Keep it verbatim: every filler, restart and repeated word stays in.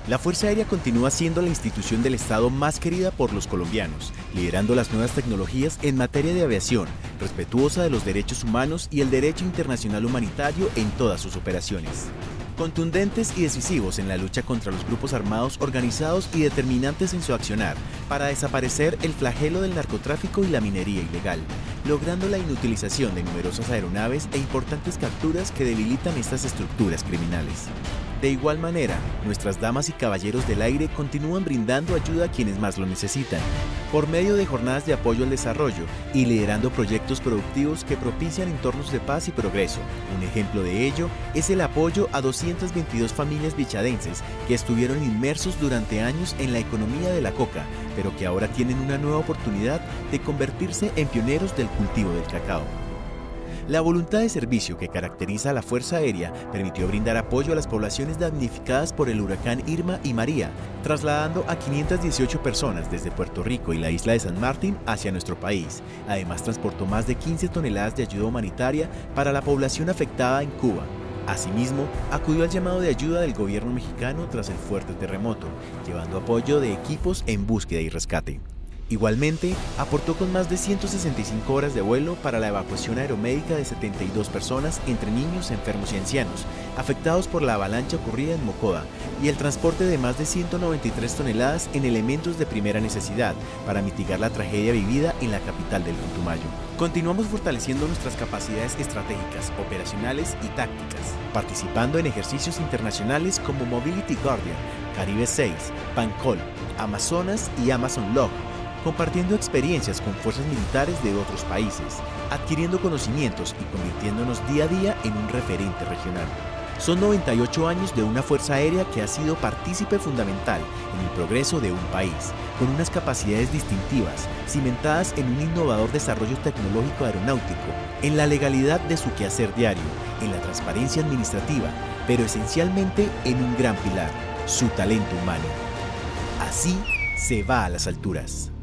La Fuerza Aérea continúa siendo la institución del Estado más querida por los colombianos, liderando las nuevas tecnologías en materia de aviación, respetuosa de los derechos humanos y el derecho internacional humanitario en todas sus operaciones. Contundentes y decisivos en la lucha contra los grupos armados organizados y determinantes en su accionar para desaparecer el flagelo del narcotráfico y la minería ilegal, logrando la inutilización de numerosas aeronaves e importantes capturas que debilitan estas estructuras criminales. De igual manera, nuestras damas y caballeros del aire continúan brindando ayuda a quienes más lo necesitan, por medio de jornadas de apoyo al desarrollo y liderando proyectos productivos que propician entornos de paz y progreso. Un ejemplo de ello es el apoyo a doscientas veintidós familias bichadenses que estuvieron inmersos durante años en la economía de la coca, pero que ahora tienen una nueva oportunidad de convertirse en pioneros del cultivo del cacao. La voluntad de servicio que caracteriza a la Fuerza Aérea permitió brindar apoyo a las poblaciones damnificadas por el huracán Irma y María, trasladando a quinientas dieciocho personas desde Puerto Rico y la isla de San Martín hacia nuestro país. Además, transportó más de quince toneladas de ayuda humanitaria para la población afectada en Cuba. Asimismo, acudió al llamado de ayuda del gobierno mexicano tras el fuerte terremoto, llevando apoyo de equipos en búsqueda y rescate. Igualmente, aportó con más de ciento sesenta y cinco horas de vuelo para la evacuación aeromédica de setenta y dos personas entre niños, enfermos y ancianos, afectados por la avalancha ocurrida en Mocoda, y el transporte de más de ciento noventa y tres toneladas en elementos de primera necesidad para mitigar la tragedia vivida en la capital del Putumayo. Continuamos fortaleciendo nuestras capacidades estratégicas, operacionales y tácticas, participando en ejercicios internacionales como Mobility Guardian, Caribe seis, PANCOL, Amazonas y Amazon Log, compartiendo experiencias con fuerzas militares de otros países, adquiriendo conocimientos y convirtiéndonos día a día en un referente regional. Son noventa y ocho años de una Fuerza Aérea que ha sido partícipe fundamental en el progreso de un país, con unas capacidades distintivas, cimentadas en un innovador desarrollo tecnológico aeronáutico, en la legalidad de su quehacer diario, en la transparencia administrativa, pero esencialmente en un gran pilar, su talento humano. Así se va a las alturas.